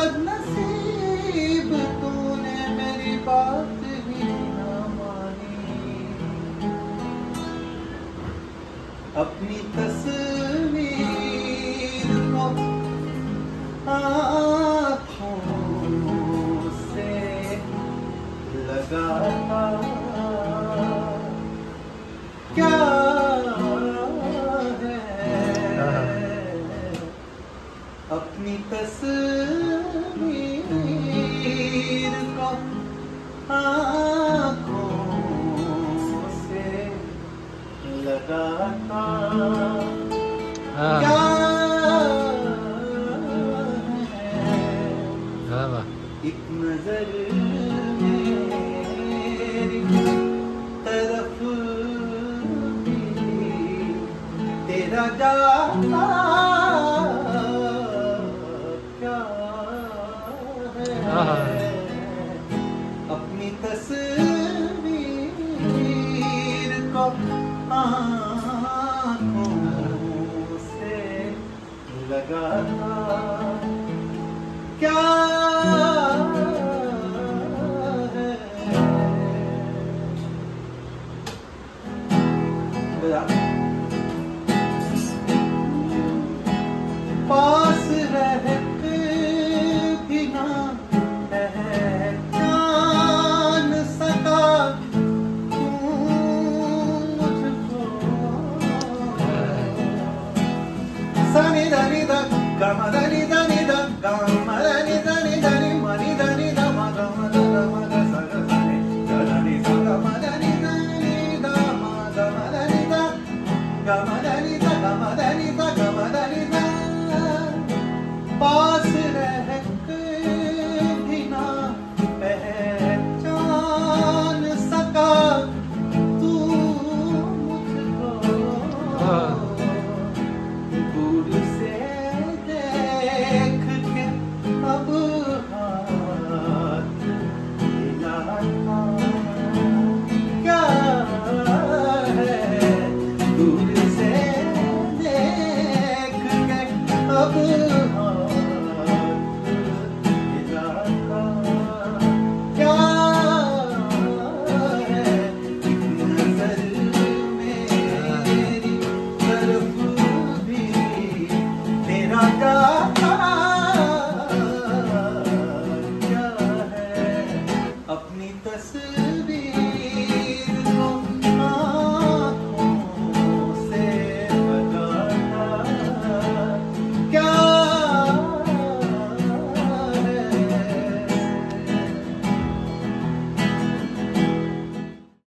बदनसीब तूने मेरी बात ही ना मानी। अपनी तस्वीर को आँखों से लगाता क्या अपनी तस्वीर को आँखों से लगाता क्या है एक नजर मेरी तरफ भी तेरा जाता अपनी तस्वीर को आँखों से लगाता क्या है। पास रह भी ना पहचान सका तू मुझको। सनी धनी ध गम धनी धनी ध गम धनी धनी धनी मनी धनी ध म गम ध गम ध स ग सनी धनी स गम धनी धनी ध म गम धनी ध गम धनी ध गम धनी ध